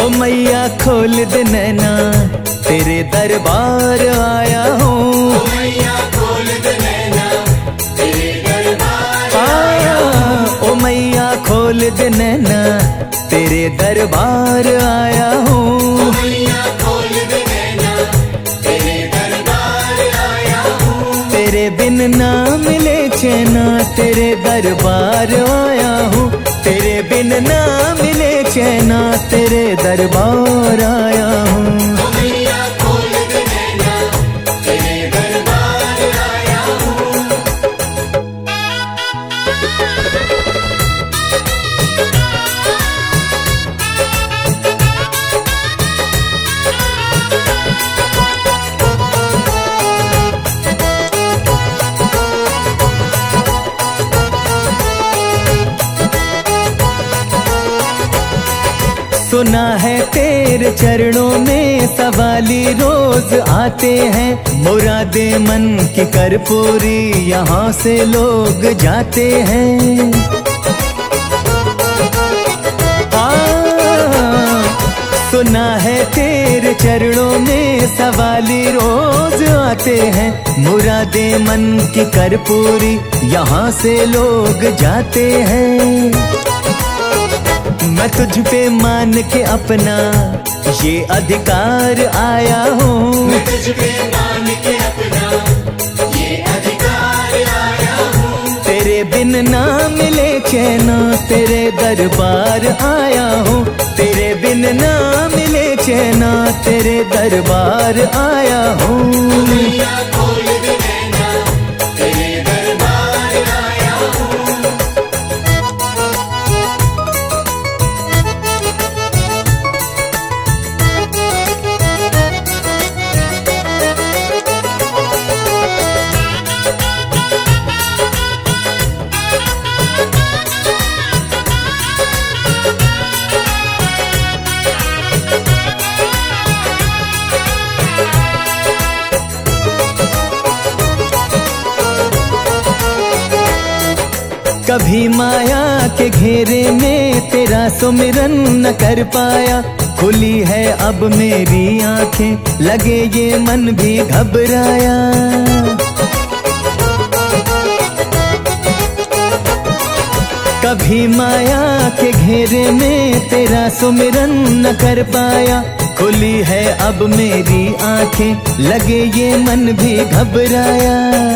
ओ मैया खोल दे नैना तेरे दरबार आया हूँ। ओ मैया खोल दे नैना तेरे दरबार आया हूँ। ओ मैया खोल दे नैना तेरे दरबार आया हूँ। ओ मैया खोल दे नैना तेरे दरबार आया हूँ। तेरे बिन ना मिले चैना तेरे दरबार आया हूँ। तेरे बिन ना मिले चैना तेरे दरबार आया हूँ। ओ मैया खोल दे नैना तेरे दरबार आया हूँ। सुना है तेरे चरणों में सवाली रोज आते हैं। मुरादे मन की कर पूरी यहाँ से लोग जाते हैं। सुना है तेरे चरणों में सवाली रोज आते हैं। मुरादे मन की कर पूरी यहाँ से लोग जाते हैं। मैं तुझ पे मान के अपना ये अधिकार आया हूँ। मैं तुझ पे मान के अपना ये अधिकार आया हूँ। तेरे बिन ना मिले चैना तेरे दरबार आया हूँ। तेरे बिन ना मिले चैना तेरे दरबार आया हूँ। मैया खोल दे नैना तेरे दरबार आया हूँ। कभी माया के घेरे में तेरा सुमिरन न कर पाया। खुली है अब मेरी आंखें लगे ये मन भी घबराया। कभी माया के घेरे में तेरा सुमिरन न कर पाया। खुली है अब मेरी आंखें लगे ये मन भी घबराया।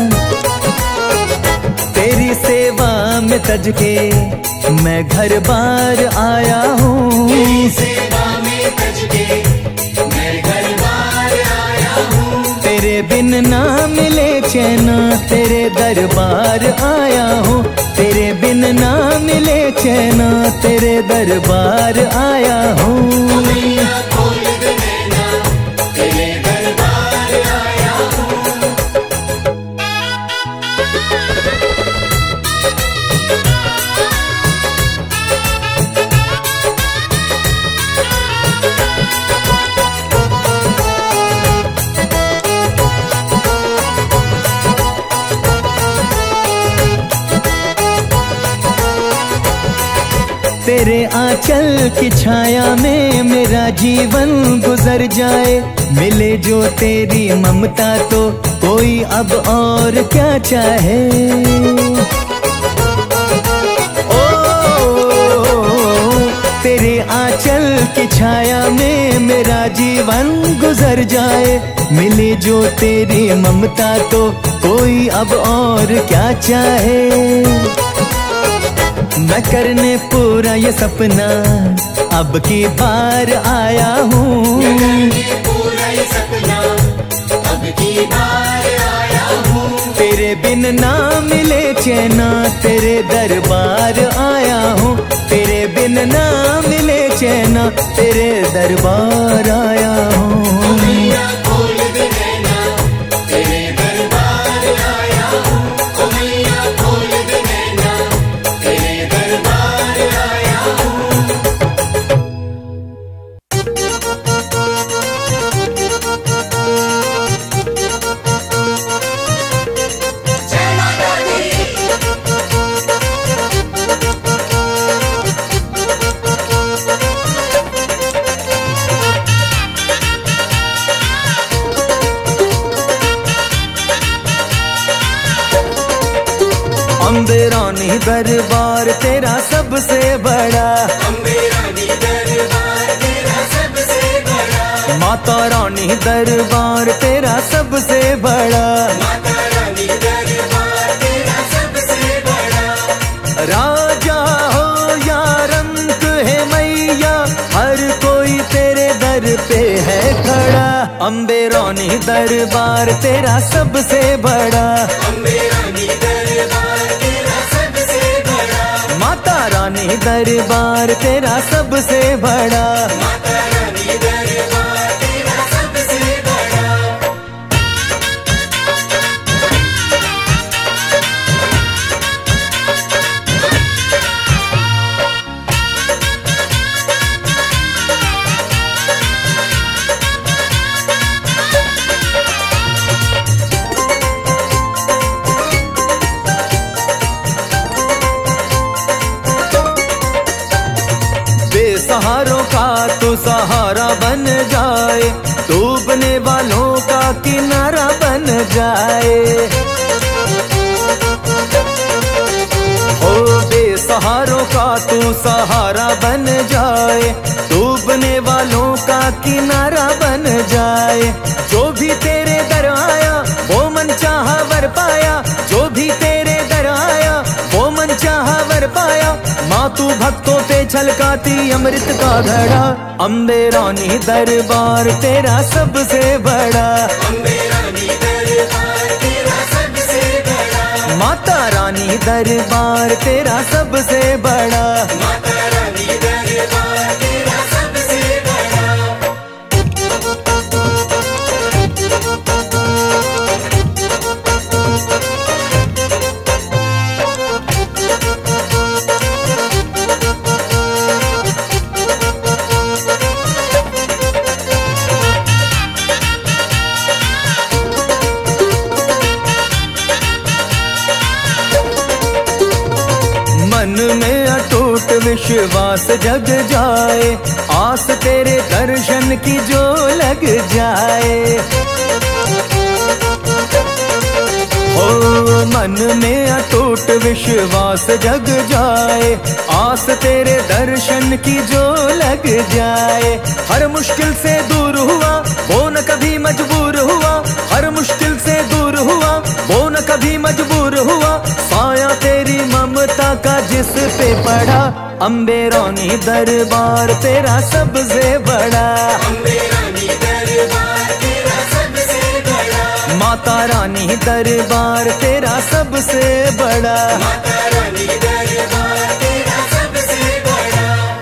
तेरी सेवा में तज के मैं घर बार आया हूँ। तेरी सेवा में तज के मैं घर बार आया हूँ। तेरे बिन ना मिले चैना तेरे दरबार आया हूँ। तेरे बिन ना मिले चैना तेरे दरबार आया हूँ। मैया खोल दे नैना तेरे दरबार आया हूँ। तेरे आंचल की छाया में मेरा जीवन गुजर जाए। मिले जो तेरी ममता तो कोई अब और क्या चाहे। ओ तेरे आंचल की छाया में मेरा जीवन गुजर जाए। मिले जो तेरी ममता तो कोई अब और क्या चाहे। मैं करने पूरा ये सपना अब की बार आया हूँ। मैं करने पूरा ये सपना अब की बार आया हूँ। तेरे बिन ना मिले चैना तेरे दरबार आया हूँ। तेरे बिन ना मिले चैना तेरे दरबार आया हूँ। मैया खोल दे नैना तेरे दरबार आया हूँ। ओ मैया खोल दे नैना तेरे दरबार आया हूँ। जय माता दी। अम्बे रानी दरबार तेरा सबसे बड़ा, अम्बे रानी दरबार तेरा सबसे बड़ा, माता रानी दरबार तेरा सबसे बड़ा, माता रानी दरबार तेरा सबसे बड़ा। राजा हो या रंक है मैया, हर कोई तेरे दर पे है खड़ा। अम्बे रानी दरबार तेरा सबसे बड़ा, अम्बे रानी दरबार तेरा सबसे बड़ा, माता रानी दरबार तेरा सबसे बड़ा। माता रानी दरबार तेरा सबसे बड़ा। बेसहारों का तो सहारा बन जाए, डूबने वालों का किनारा बन जाए। ओ बेसहारों का तू सहारा बन जाए, डूबने वालों का किनारा बन जाए। जो भी तेरे दर आया वो मन चाहा वर पाया, जो भी तेरे दर आया वो मन चाहा वर पाया। माँ तू भक्तों पे छलकाती अमृत का घड़ा, अम्बे रानी दरबार तेरा सबसे बड़ा, अम्बे रानी दरबार तेरा सबसे बड़ा, माता रानी दरबार तेरा सबसे बड़ा। माता रानी दरबार तेरा सबसे बड़ा। मन में अटूट विश्वास जग जाए, आस तेरे दर्शन की जो लग जाए। ओ मन में अटूट विश्वास जग जाए, आस तेरे दर्शन की जो लग जाए। हर मुश्किल से दूर हुआ वो न कभी मजबूर हुआ, हर मुश्किल से दूर हुआ वो न कभी मजबूर हुआ। साया तेरी ममता का जिस पे पड़ा, अम्बे रानी दरबार तेरा सबसे बड़ा, अम्बे रानी दरबार तेरा सबसे बड़ा, माता रानी दरबार तेरा सबसे बड़ा। माता रानी दरबार तेरा सबसे बड़ा।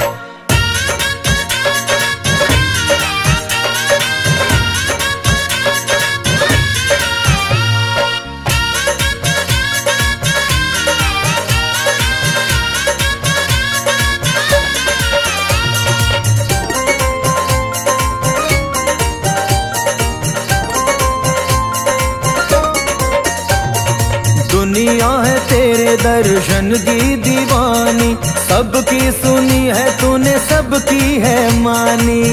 दुनिया है तेरे दर्शन की दीवानी, सबकी सुनी है तूने सबकी है मानी।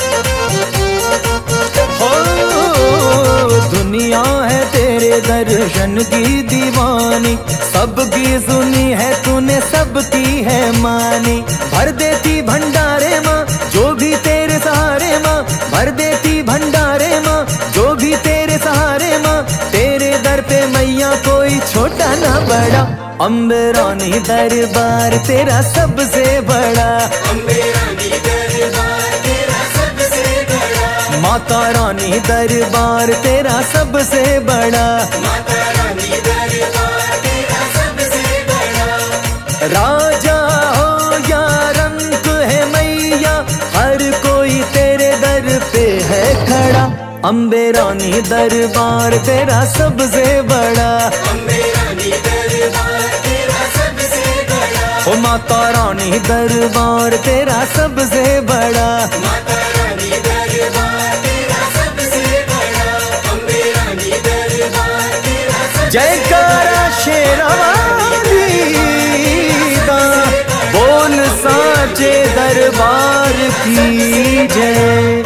हो दुनिया है तेरे दर्शन की दीवानी, सबकी सुनी है तूने सबकी है मानी। भर देती भंडारे माँ जो भी तेरे सहारे माँ, भर देती भंडारे माँ जो भी तेरे सहारे माँ। तेरे दर पे मैया कोई छोटा ना बड़ा, अम्बे रानी दरबार तेरा सबसे बड़ा, अम्बे रानी दरबार तेरा सबसे बड़ा, माता रानी दरबार तेरा सबसे बड़ा। माता रानी दरबार तेरा सबसे बड़ा। राजा हो या रंक है मैया, हर कोई तेरे दर पे है खड़ा। अम्बे रानी दरबार तेरा सबसे बड़ा, अम्बे रानी दरबार तेरा सबसे बड़ा, ओ माता रानी दरबार तेरा सबसे बड़ा। माता रानी दरबार तेरा सबसे बड़ा, अम्बे रानी दरबार तेरा सबसे जयकारा शेरवाली दा, बोल साचे दरबार की जय।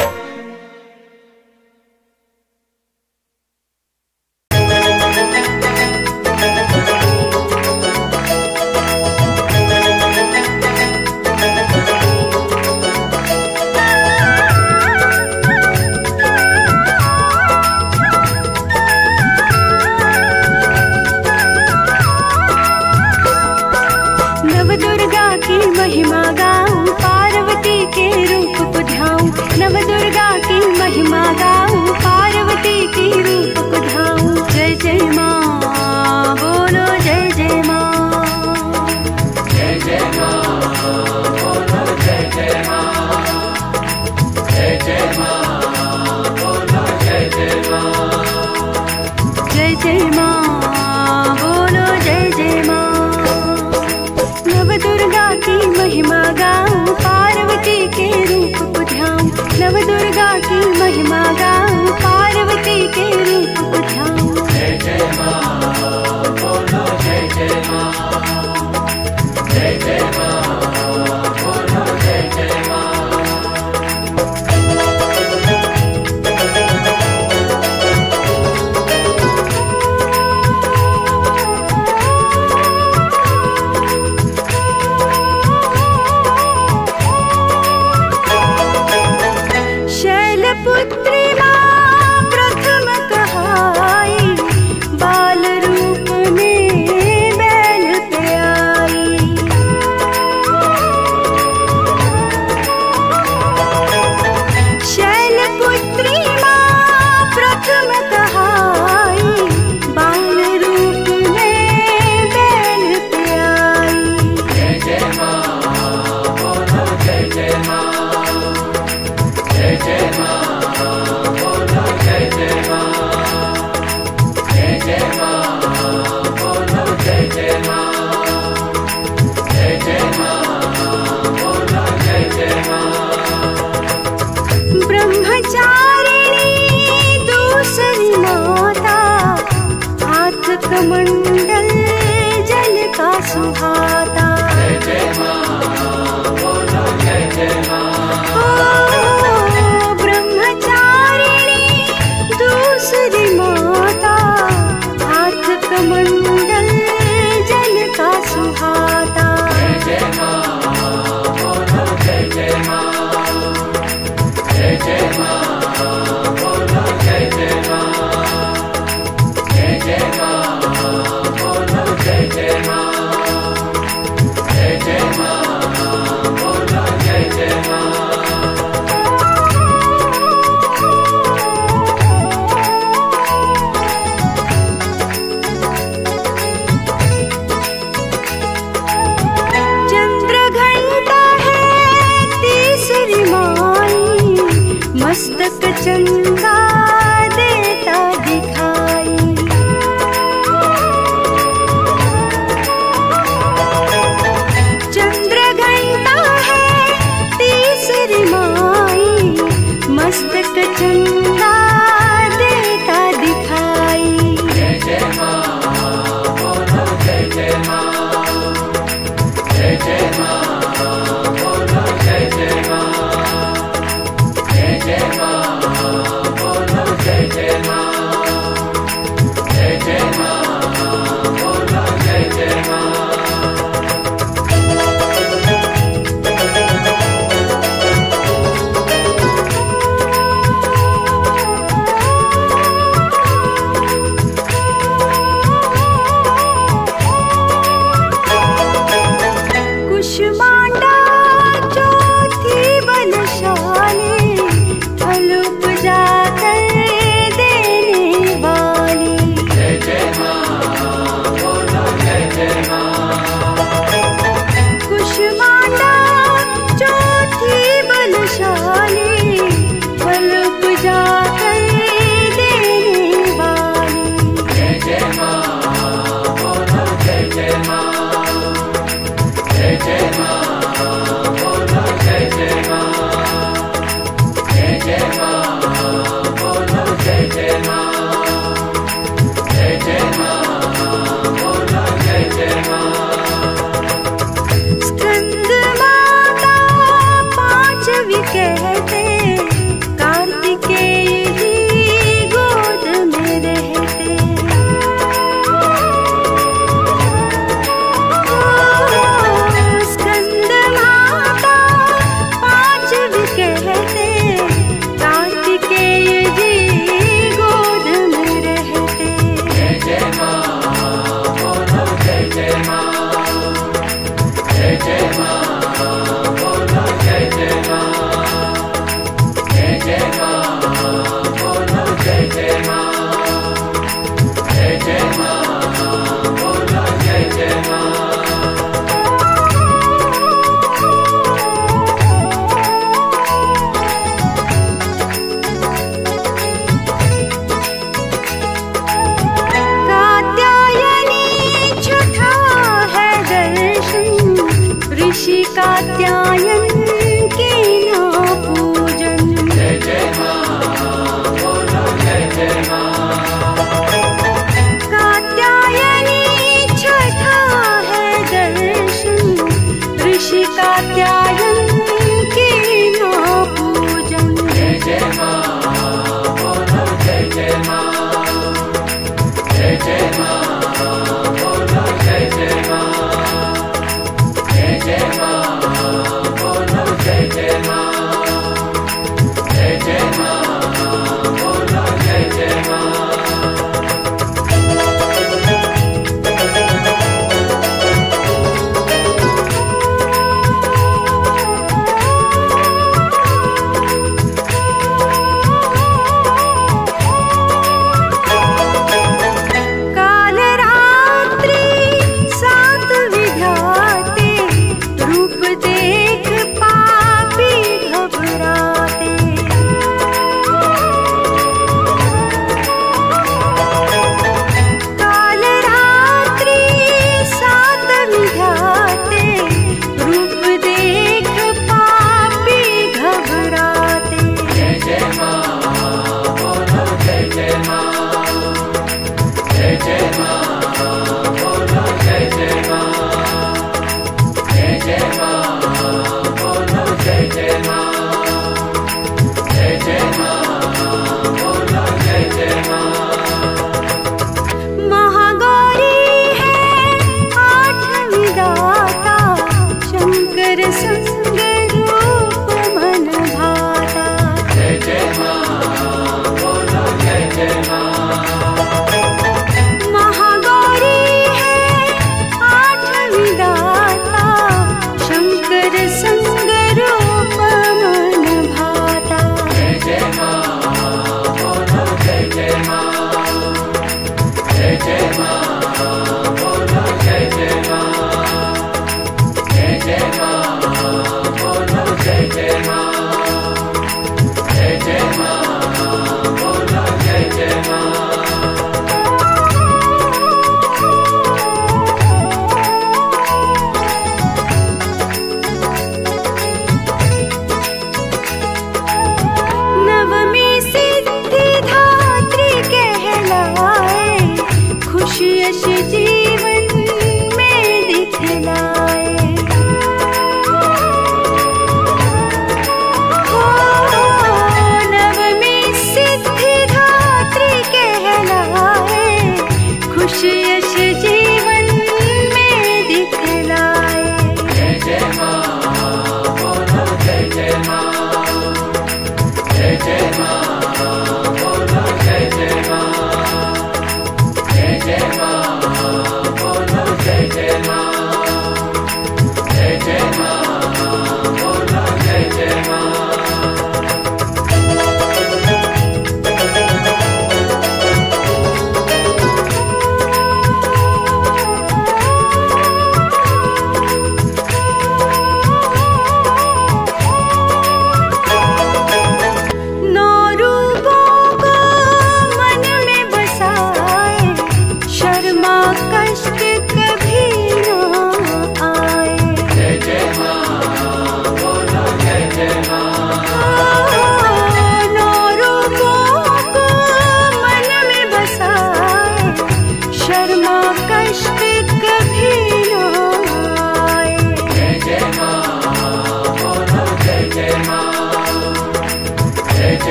की महिमा गाऊं, पार्वती के रूप दिखाऊं। जय जय माँ बोलो जय जय माँ, जय जय माँ बोलो जय जय माँ। शैलपुत्री माँ प्रथम कहाई, बाल रूप में बैल पे आई। शैलपुत्री माँ प्रथम कहाई, बाल रूप में बैल पे आई। जय जय माँ बोलो जय जय माँ, जय जय माँ बोलो जय जय माँ, जय जय माँ बोलो जय जय माँ, जय जय माँ बोलो जय जय माँ। ब्रह्मचारिणी दूसरी माता, हाथ कमंडल जल का सुहाता। जय जय माँ बोलो जय जय माँ, ओ ब्रह्मचारिणी दूसरी माता, हाथ कमंडल जल का सुहाता। जय जय माँ बोलो जय जय माँ, जय जय माँ बोलो जय जय माँ, जय जय माँ बोलो जय जय माँ, जय जय माँ बोलो जय जय माँ। चंद्रघंटा है तीसरी माई, मस्तक चंदा देता दिखाई। चंद्रघंटा है तीसरी माई, मस्तक चंदा देता दिखाई। जय जय माँ बोलो जय जय माँ, जय जय माँ बोलो जय जय माँ, जय जय माँ बोलो जय जय माँ, जय जय माँ बोलो जय जय माँ।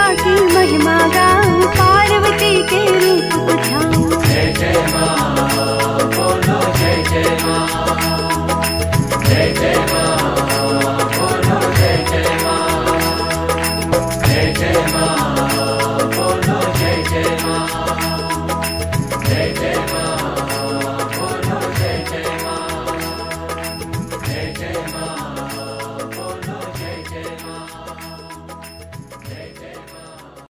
की महिमा गाऊं, पार्वती के रूप बुझाऊं। जय जय माँ बोलो जय जय माँ, जय जय माँ बोलो जय जय माँ, जय जय माँ बोलो जय जय माँ, जय जय माँ बोलो जय जय माँ, जय जय माँ बोलो जय जय माँ, जय जय माँ।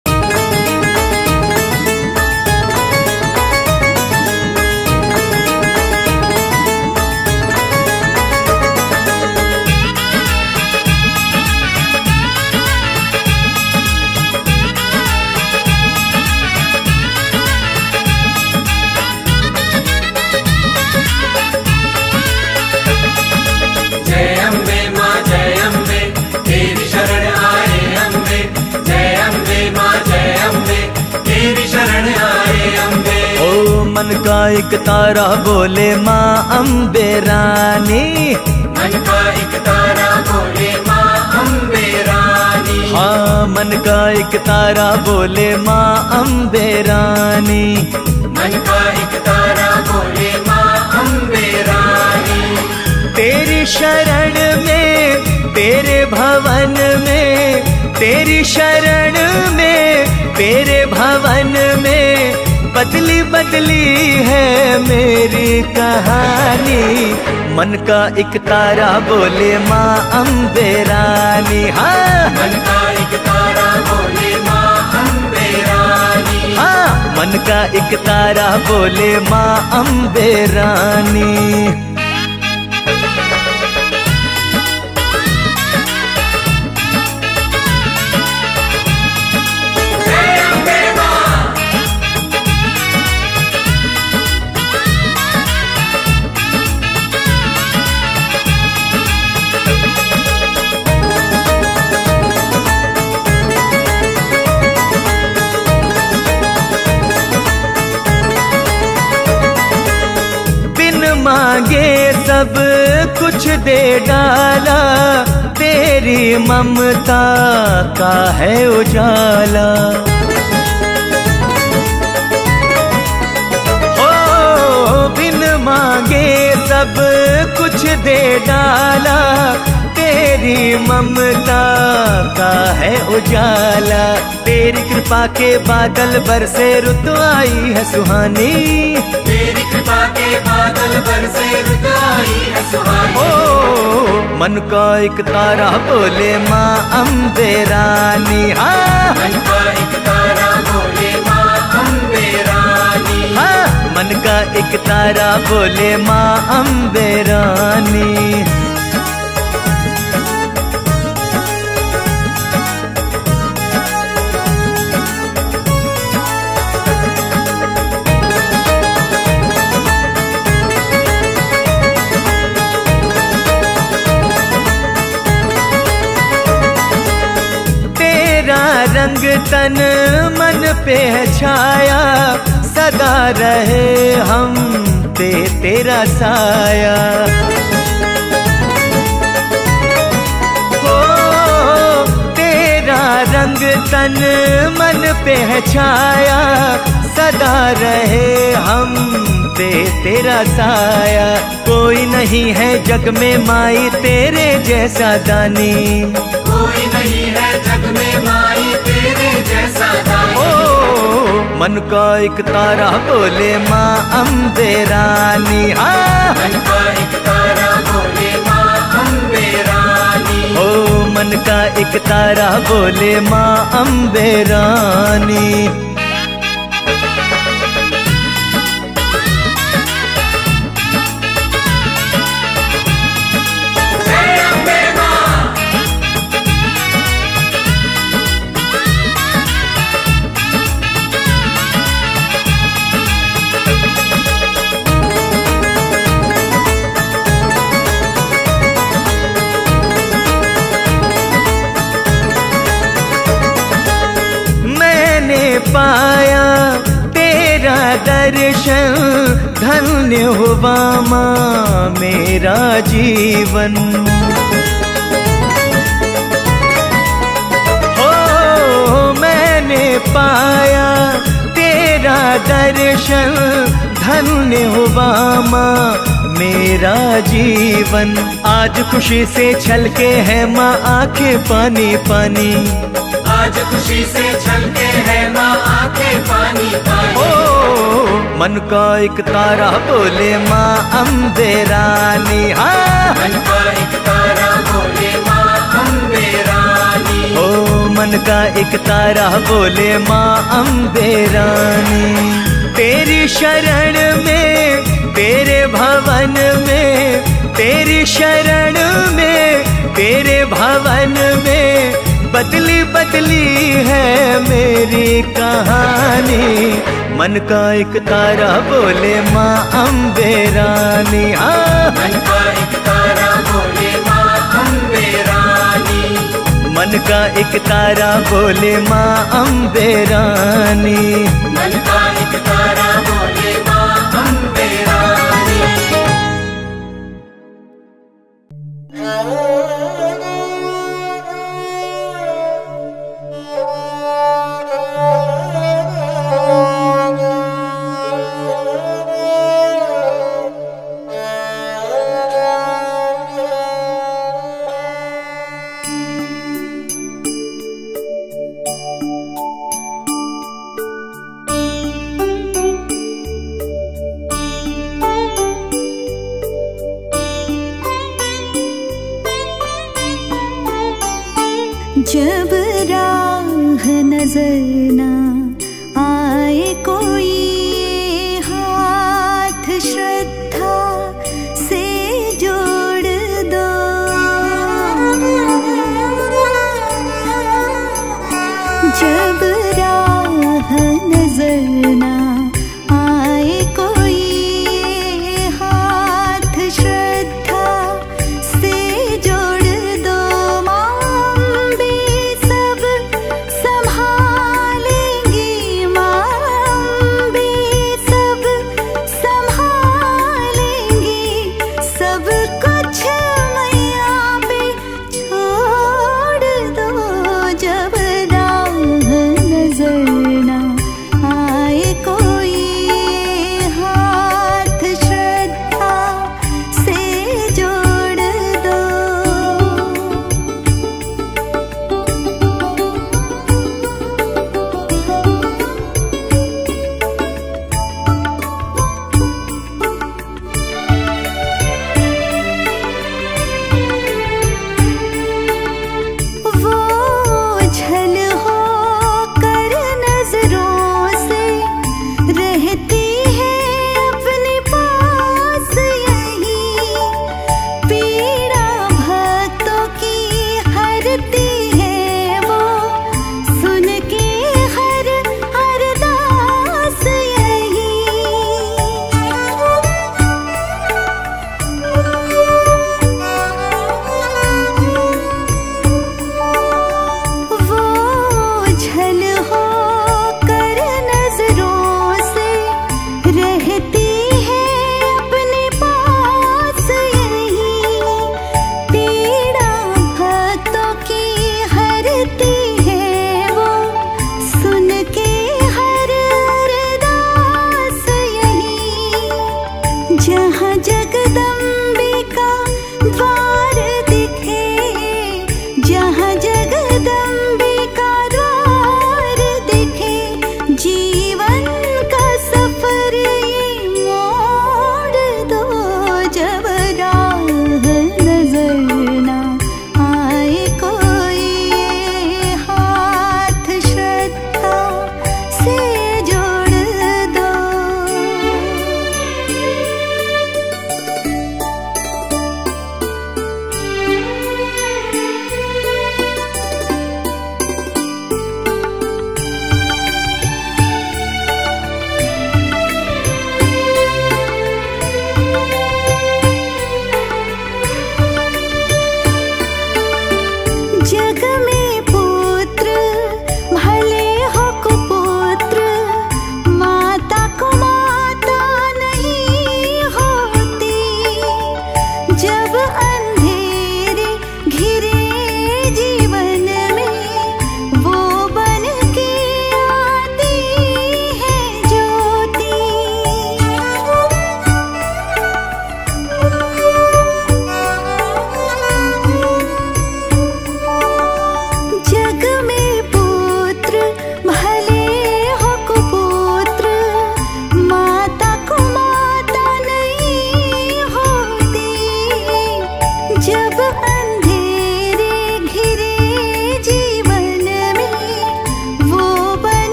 जय अम्बे माँ जय अम्बे, तेरी शरण आए अम्बे, जय अम्बे माँ जय अम्बे, तेरी शरण आए अम्बे। ओ मन का एक तारा बोले माँ अम्बे रानी, मन का एक तारा बोले माँ अम्बे रानी, हाँ मन का एक तारा बोले माँ अम्बे रानी। मन का एक तारा बोले माँ अम्बे रानी। तेरी शरण में, तेरे भवन में, तेरी शरण में, तेरे भवन में बदली बदली है मेरी कहानी। मन का एक तारा बोले माँ अम्बे रानी, हाँ मन का एक तारा बोले माँ अम्बे रानी, हाँ मन का एक तारा बोले माँ अम्बे रानी। जय अम्बे माँ। बिन मांगे सब कुछ दे डाला, तेरी ममता का है उजाला। ओ बिन मांगे सब कुछ दे डाला, तेरी ममता का है उजाला। तेरी कृपा के बादल बरसे, रुत आई है सुहानी। तेरी कृपा के बादल बरसे, रुत आई है सुहानी। ओ मन का एक तारा बोले माँ अम्बे रानी, हाँ मन का एक तारा बोले माँ अम्बे रानी, हाँ मन का एक तारा बोले माँ अम्बे रानी। तेरा रंग तन मन पे है छाया, सदा रहे हम पे तेरा साया। हो तेरा रंग तन मन पे है छाया, सदा रहे हम पे तेरा साया। कोई नहीं है जग में माई तेरे जैसा दानी, कोई नहीं है जग में माई तेरे जैसा दानी। ओ मन का एक तारा बोले माँ अम्बे रानी, हाँ मन का एक तारा बोले माँ अम्बे रानी, ओ मन का एक तारा बोले माँ अम्बे रानी। जय अम्बे माँ। पाया तेरा दर्शन, धन्य हुआ माँ मेरा जीवन। हो मैं दर्शन धन्य हुआ माँ मेरा जीवन। आज खुशी से छलके है माँ आंखें पानी पानी, आज खुशी से छलके है माँ आंखें पानी पानी। ओ मन का एक तारा बोले माँ अम्बे रानी, हाँ मन का एक तारा बोले माँ अम्बे रानी। ओ मन का एक तारा बोले माँ अम्बे रानी। तेरी शरण में, तेरे भवन में, तेरी शरण में, तेरे भवन में बदली बदली है मेरी कहानी। मन का एक तारा बोले माँ अम्बे रानी, हाँ मन का एक तारा बोले माँ अम्बे रानी। मन का एक तारा बोले माँ अम्बे रानी। मन का एक तारा बोले माँ अम्बे रानी। जब राह नजर ना आए कोई, हाथ श्रद्धा से जोड़ दो। जब राह नजर ना आए कोई, हाथ श्रद्धा से जोड़ दो। माँ अम्बे सब संभालेंगे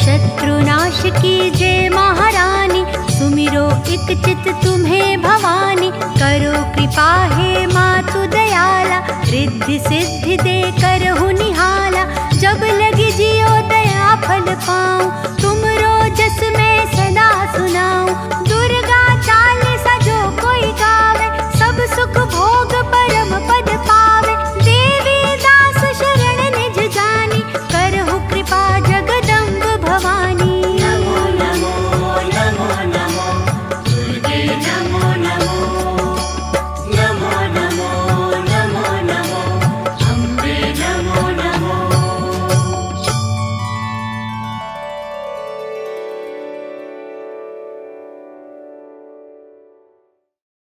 शत्रुनाश की जय महारानी, सुमिरो एक चित तुम्हें भवानी। करो कृपा हे मातु दयाला, रिद्धि सिद्धि दे करहु निहाला। जब लगी जियो दया फल पा